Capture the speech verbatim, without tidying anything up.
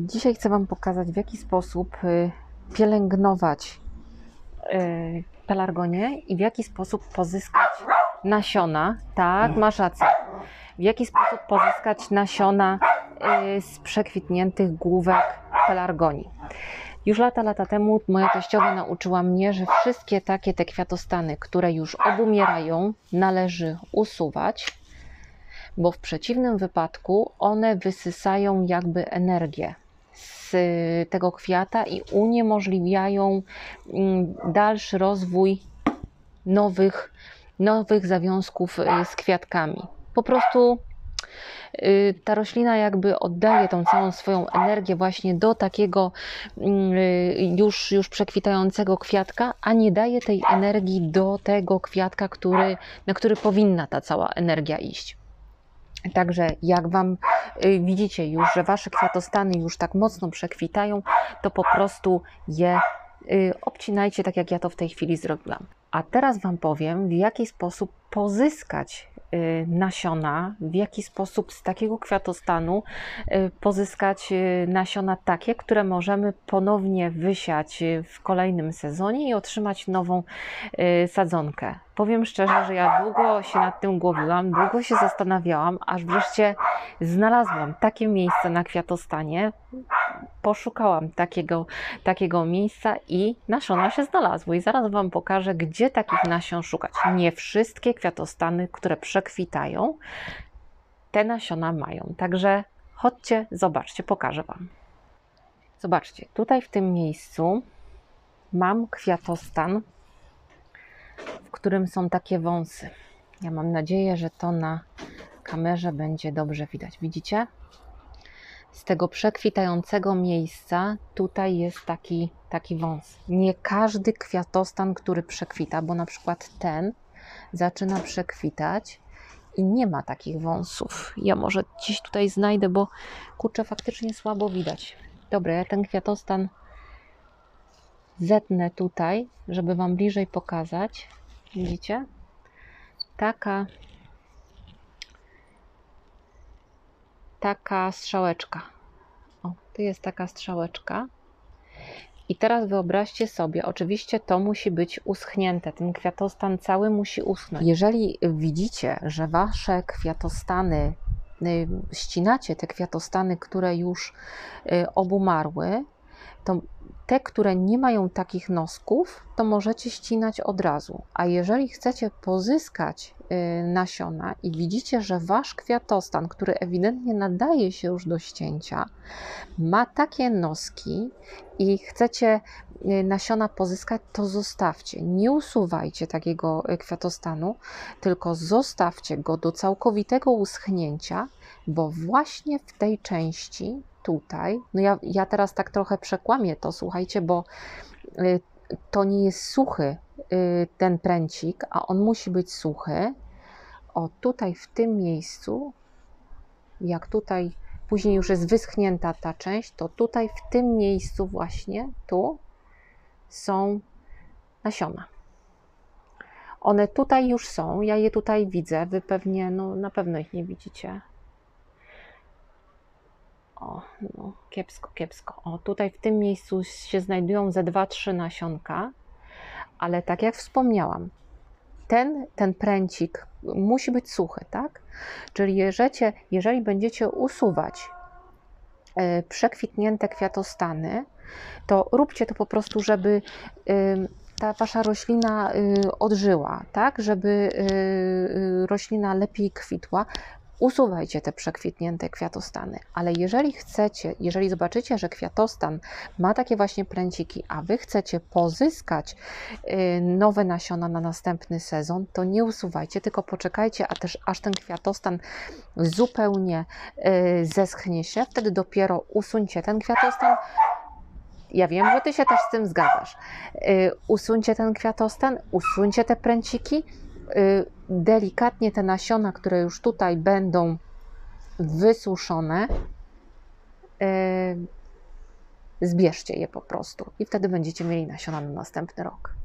Dzisiaj chcę Wam pokazać, w jaki sposób pielęgnować pelargonię i w jaki sposób pozyskać nasiona. Tak, masz rację. W jaki sposób pozyskać nasiona z przekwitniętych główek pelargonii. Już lata, lata temu moja teściowa nauczyła mnie, że wszystkie takie te kwiatostany, które już obumierają, należy usuwać, bo w przeciwnym wypadku one wysysają jakby energię z tego kwiata i uniemożliwiają dalszy rozwój nowych, nowych zawiązków z kwiatkami. Po prostu ta roślina jakby oddaje tą całą swoją energię właśnie do takiego już, już przekwitającego kwiatka, a nie daje tej energii do tego kwiatka, który, na który powinna ta cała energia iść. Także jak Wam widzicie już, że Wasze kwiatostany już tak mocno przekwitają, to po prostu je obcinajcie tak, jak ja to w tej chwili zrobiłam. A teraz Wam powiem, w jaki sposób pozyskać nasiona, w jaki sposób z takiego kwiatostanu pozyskać nasiona takie, które możemy ponownie wysiać w kolejnym sezonie i otrzymać nową sadzonkę. Powiem szczerze, że ja długo się nad tym głowiłam, długo się zastanawiałam, aż wreszcie znalazłam takie miejsce na kwiatostanie. Poszukałam takiego, takiego miejsca i nasiona się znalazły. I zaraz Wam pokażę, gdzie takich nasion szukać. Nie wszystkie kwiatostany, które przekwitają, te nasiona mają. Także chodźcie, zobaczcie, pokażę Wam. Zobaczcie, tutaj w tym miejscu mam kwiatostan, w którym są takie wąsy. Ja mam nadzieję, że to na kamerze będzie dobrze widać. Widzicie? Z tego przekwitającego miejsca tutaj jest taki, taki wąs. Nie każdy kwiatostan, który przekwita, bo na przykład ten zaczyna przekwitać i nie ma takich wąsów. Ja może gdzieś tutaj znajdę, bo kurczę, faktycznie słabo widać. Dobra, ja ten kwiatostan zetnę tutaj, żeby Wam bliżej pokazać. Widzicie? Taka taka strzałeczka. O, tu jest taka strzałeczka. I teraz wyobraźcie sobie, oczywiście to musi być uschnięte, ten kwiatostan cały musi uschnąć. Jeżeli widzicie, że Wasze kwiatostany, ścinacie te kwiatostany, które już obumarły, to te, które nie mają takich nosków, to możecie ścinać od razu. A jeżeli chcecie pozyskać nasiona i widzicie, że Wasz kwiatostan, który ewidentnie nadaje się już do ścięcia, ma takie noski i chcecie nasiona pozyskać, to zostawcie. Nie usuwajcie takiego kwiatostanu, tylko zostawcie go do całkowitego uschnięcia, bo właśnie w tej części tutaj, no ja, ja teraz tak trochę przekłamię to, słuchajcie, bo y, to nie jest suchy y, ten pręcik, a on musi być suchy. O, tutaj w tym miejscu, jak tutaj później już jest wyschnięta ta część, to tutaj w tym miejscu właśnie, tu są nasiona. One tutaj już są, ja je tutaj widzę, wy pewnie, no na pewno ich nie widzicie. O, no, kiepsko, kiepsko. O, tutaj w tym miejscu się znajdują ze dwa trzy nasionka, ale tak jak wspomniałam, ten, ten pręcik musi być suchy, tak? Czyli jeżeli, jeżeli będziecie usuwać y, przekwitnięte kwiatostany, to róbcie to po prostu, żeby y, ta Wasza roślina y, odżyła, tak? Żeby y, y, roślina lepiej kwitła. Usuwajcie te przekwitnięte kwiatostany, ale jeżeli chcecie, jeżeli zobaczycie, że kwiatostan ma takie właśnie pręciki, a Wy chcecie pozyskać nowe nasiona na następny sezon, to nie usuwajcie, tylko poczekajcie, a też aż ten kwiatostan zupełnie zeschnie się, wtedy dopiero usuńcie ten kwiatostan. Ja wiem, że Ty się też z tym zgadzasz. Usuńcie ten kwiatostan, usuńcie te pręciki, delikatnie te nasiona, które już tutaj będą wysuszone, zbierzcie je po prostu i wtedy będziecie mieli nasiona na następny rok.